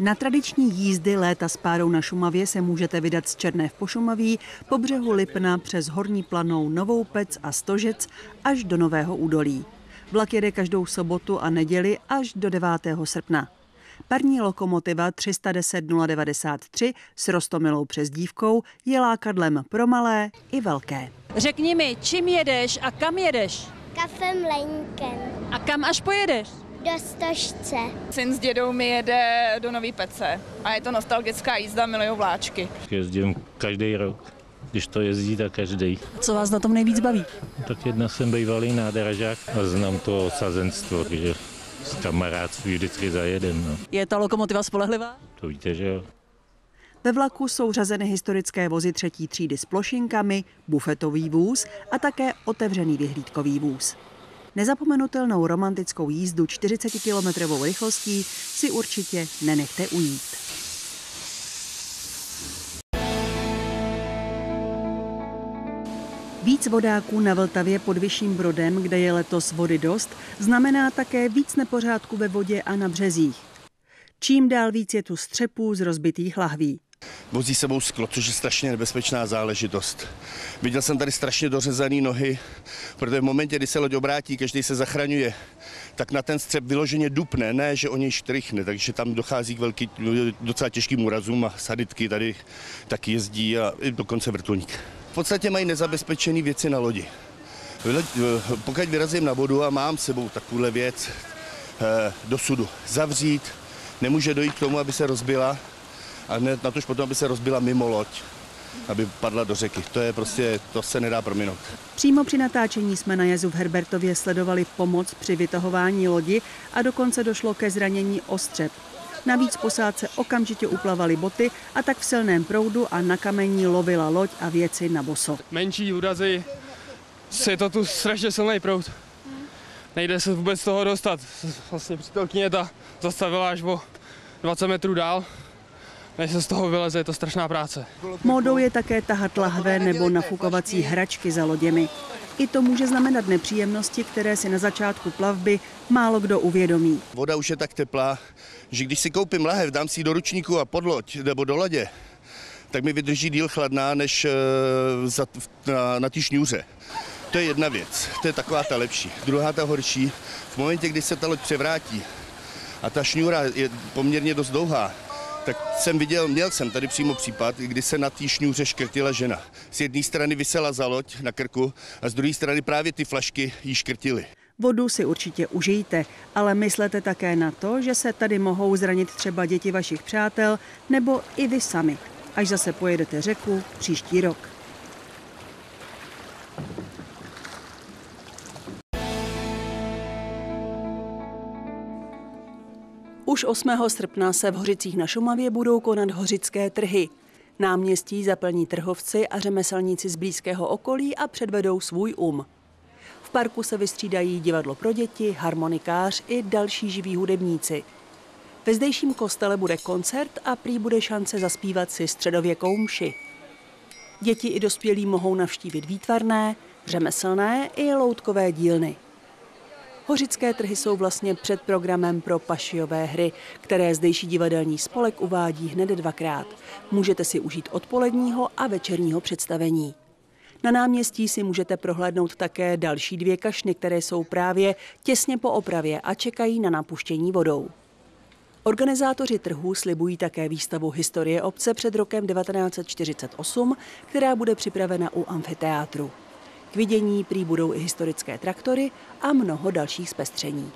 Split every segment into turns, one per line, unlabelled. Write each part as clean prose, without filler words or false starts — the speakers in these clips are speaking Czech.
Na tradiční jízdy Léta s párou na Šumavě se můžete vydat z Černé v Pošumaví po břehu Lipna přes Horní Planou, Novou Pec a Stožec až do Nového Údolí. Vlak jede každou sobotu a neděli až do 9. srpna. Parní lokomotiva 310 093 s roztomilou přezdívkou je lákadlem pro malé i velké.
Řekni mi, čím jedeš a kam jedeš?
Kafemlejnkem.
A kam až pojedeš?
Do Stožce.
Syn s dědou mi jede do Nový Pece a je to nostalgická jízda, miluju vláčky.
Jezdím každý rok, když to jezdí, tak každý.
Co vás na tom nejvíc baví?
Tak jedna jsem bývalý nádražák a znám to sazenstvo, takže s kamarádství vždycky zajedem. No.
Je ta lokomotiva spolehlivá?
To víte, že jo.
Ve vlaku jsou řazeny historické vozy 3. třídy s plošinkami, bufetový vůz a také otevřený vyhlídkový vůz. Nezapomenutelnou romantickou jízdu 40-kilometrovou rychlostí si určitě nenechte ujít. Víc vodáků na Vltavě pod Vyšším Brodem, kde je letos vody dost, znamená také víc nepořádku ve vodě a na březích. Čím dál víc je tu střepů z rozbitých lahví.
Vozí sebou sklo, což je strašně nebezpečná záležitost. Viděl jsem tady strašně dořezané nohy, protože v momentě, kdy se loď obrátí, každý se zachraňuje, tak na ten střep vyloženě dupne, ne, že o něj štrichne, takže tam dochází k docela těžkým úrazům a sanitky tady taky jezdí a dokonce vrtulník. V podstatě mají nezabezpečené věci na lodi. Pokud vyrazím na vodu a mám sebou takovouhle věc do sudu zavřít, nemůže dojít k tomu, aby se rozbila, a ne natož potom, aby se rozbila mimo loď, aby padla do řeky. To se nedá prominout.
Přímo při natáčení jsme na jezu v Herbertově sledovali pomoc při vytahování lodi a dokonce došlo ke zranění ostřep. Navíc posádce okamžitě uplavaly boty a tak v silném proudu a na kamení lovila loď a věci na boso.
Menší úrazy, je to tu strašně silný proud. Nejde se vůbec z toho dostat. Vlastně přítelkyně ta zastavila až o 20 metrů dál. Než se z toho vyleze, je to strašná práce.
Módou je také tahat lahve nebo nafukovací hračky za loděmi. I to může znamenat nepříjemnosti, které si na začátku plavby málo kdo uvědomí.
Voda už je tak teplá, že když si koupím lahev, dám si ji do ručníku a pod loď nebo do lodě, tak mi vydrží díl chladná než na té šňůře. To je jedna věc, to je taková ta lepší. Druhá ta horší, v momentě, kdy se ta loď převrátí a ta šňůra je poměrně dost dlouhá, tak měl jsem tady přímo případ, kdy se na té šňůře škrtila žena. Z jedné strany visela za loď na krku a z druhé strany právě ty flašky jí škrtily.
Vodu si určitě užijte, ale myslete také na to, že se tady mohou zranit třeba děti vašich přátel nebo i vy sami, až zase pojedete řeku příští rok. Už 8. srpna se v Hořicích na Šumavě budou konat hořické trhy. Náměstí zaplní trhovci a řemeslníci z blízkého okolí a předvedou svůj V parku se vystřídají divadlo pro děti, harmonikář i další živí hudebníci. Ve zdejším kostele bude koncert a prý bude šance zaspívat si středověkou mši. Děti i dospělí mohou navštívit výtvarné, řemeslné i loutkové dílny. Hořické trhy jsou vlastně předprogramem pro pašiové hry, které zdejší divadelní spolek uvádí hned 2krát. Můžete si užít odpoledního a večerního představení. Na náměstí si můžete prohlédnout také další 2 kašny, které jsou právě těsně po opravě a čekají na napuštění vodou. Organizátoři trhů slibují také výstavu historie obce před rokem 1948, která bude připravena u amfiteátru. K vidění prý budou i historické traktory a mnoho dalších zpestření.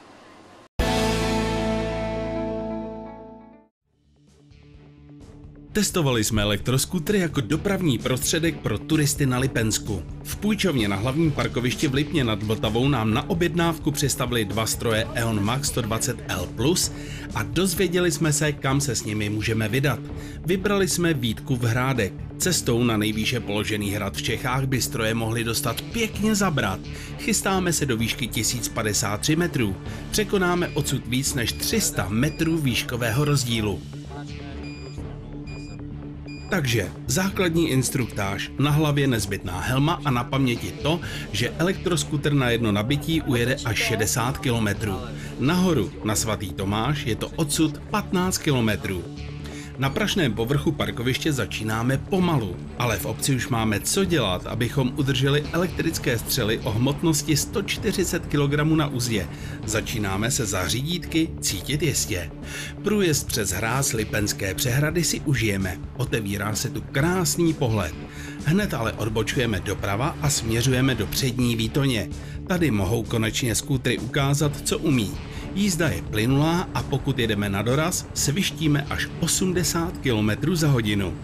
Testovali jsme elektroskútry jako dopravní prostředek pro turisty na Lipensku. V půjčovně na hlavním parkovišti v Lipně nad Vltavou nám na objednávku přistavili 2 stroje E.ON Max 120L Plus a dozvěděli jsme se, kam se s nimi můžeme vydat. Vybrali jsme Vítkův Hrádek. Cestou na nejvýše položený hrad v Čechách by stroje mohli dostat pěkně zabrat. Chystáme se do výšky 1053 metrů. Překonáme odsud víc než 300 metrů výškového rozdílu. Takže základní instruktáž, na hlavě nezbytná helma a na paměti to, že elektroskuter na jedno nabití ujede až 60 km. Nahoru na Svatý Tomáš je to odsud 15 km. Na prašném povrchu parkoviště začínáme pomalu, ale v obci už máme co dělat, abychom udrželi elektrické střely o hmotnosti 140 kg na uzdě. Začínáme se za řídítky cítit jistě. Průjezd přes hráz Lipenské přehrady si užijeme. Otevírá se tu krásný pohled. Hned ale odbočujeme doprava a směřujeme do přední Výtoně. Tady mohou konečně skútry ukázat, co umí. Jízda je plynulá a pokud jedeme na doraz, svištíme až 80 km za hodinu.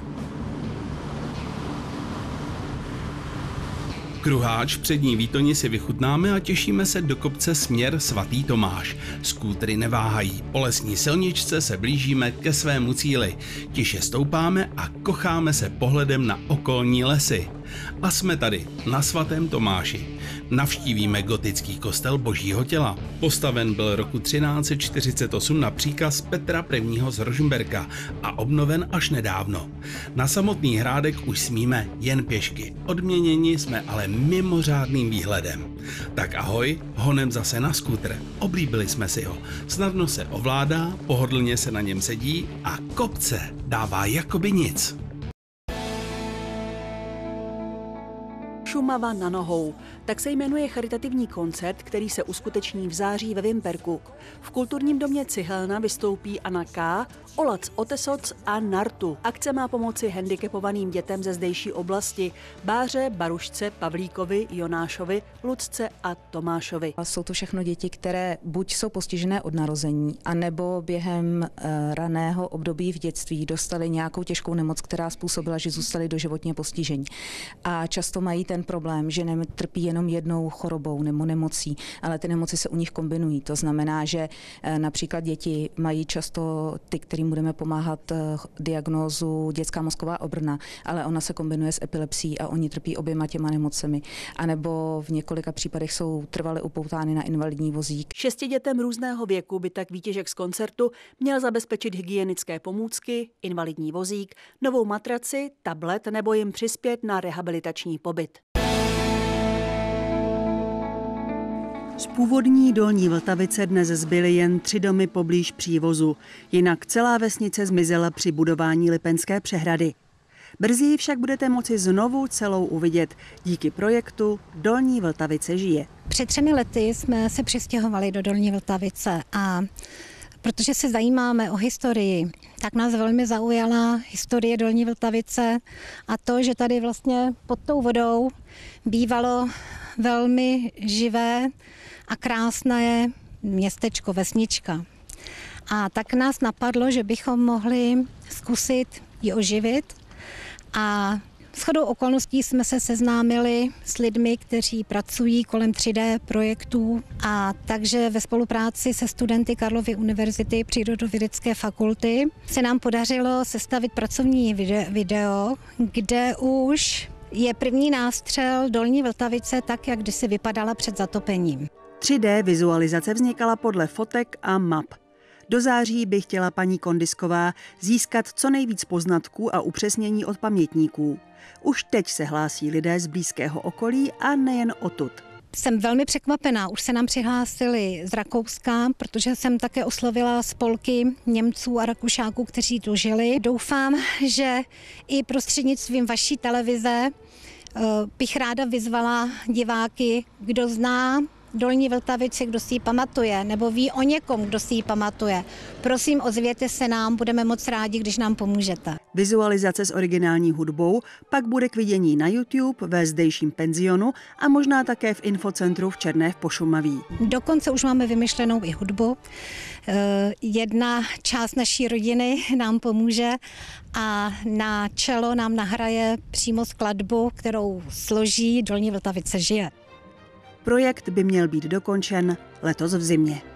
Kruháč v přední Výtoni si vychutnáme a těšíme se do kopce směr Svatý Tomáš. Skútry neváhají, po lesní silničce se blížíme ke svému cíli. Tiše stoupáme a kocháme se pohledem na okolní lesy. A jsme tady, na Svatém Tomáši. Navštívíme gotický kostel Božího těla. Postaven byl roku 1348 na příkaz Petra I. z Rožmberka a obnoven až nedávno. Na samotný hrádek už smíme jen pěšky. Odměněni jsme ale mimořádným výhledem. Tak ahoj, honem zase na skútr. Oblíbili jsme si ho. Snadno se ovládá, pohodlně se na něm sedí a kopce dává jakoby nic.
Šumava na nohou. Tak se jmenuje charitativní koncert, který se uskuteční v září ve Vimperku. V kulturním domě Cihelna vystoupí Anna K., Olac Otesoc a Nartu. Akce má pomoci handicapovaným dětem ze zdejší oblasti Báře, Barušce, Pavlíkovi, Jonášovi, Lucce a Tomášovi.
Jsou to všechno děti, které buď jsou postižené od narození, anebo během raného období v dětství dostali nějakou těžkou nemoc, která způsobila, že zůstali doživotně postižení. A často mají ten problém, že netrpí jenom jednou chorobou nebo nemocí, ale ty nemoci se u nich kombinují. To znamená, že například děti mají často ty, kterým budeme pomáhat, diagnózu dětská mozková obrna, ale ona se kombinuje s epilepsií a oni trpí oběma těma nemocemi. A nebo v několika případech jsou trvale upoutány na invalidní vozík. 6 dětem různého věku by tak výtěžek z koncertu měl zabezpečit hygienické pomůcky, invalidní vozík, novou matraci, tablet nebo jim přispět na rehabilitační pobyt. Z původní Dolní Vltavice dnes zbyly jen 3 domy poblíž přívozu, jinak celá vesnice zmizela při budování Lipenské přehrady. Brzy ji však budete moci znovu celou uvidět díky projektu Dolní Vltavice žije.
Před 3 lety jsme se přistěhovali do Dolní Vltavice a protože se zajímáme o historii, tak nás velmi zaujala historie Dolní Vltavice a to, že tady vlastně pod tou vodou bývalo velmi živé a krásné městečko, vesnička. A tak nás napadlo, že bychom mohli zkusit ji oživit a shodou okolností jsme se seznámili s lidmi, kteří pracují kolem 3D projektů a takže ve spolupráci se studenty Karlovy univerzity Přírodovědecké fakulty se nám podařilo sestavit pracovní video, kde už je první nástřel Dolní Vltavice tak, jak kdysi vypadala před zatopením.
3D vizualizace vznikala podle fotek a map. Do září by chtěla paní Kondisková získat co nejvíc poznatků a upřesnění od pamětníků. Už teď se hlásí lidé z blízkého okolí a nejen odtud.
Jsem velmi překvapená, už se nám přihlásili z Rakouska, protože jsem také oslovila spolky Němců a Rakušáků, kteří tu žili. Doufám, že i prostřednictvím vaší televize bych ráda vyzvala diváky, kdo zná Dolní Vltavici, kdo si ji pamatuje, nebo ví o někom, kdo si ji pamatuje. Prosím, ozvěte se nám, budeme moc rádi, když nám pomůžete.
Vizualizace s originální hudbou pak bude k vidění na YouTube, ve zdejším penzionu a možná také v infocentru v Černé v Pošumaví.
Dokonce už máme vymyšlenou i hudbu. Jedna část naší rodiny nám pomůže a na čelo nám nahraje přímo skladbu, kterou složí Dolní Vltavice žije.
Projekt by měl být dokončen letos v zimě.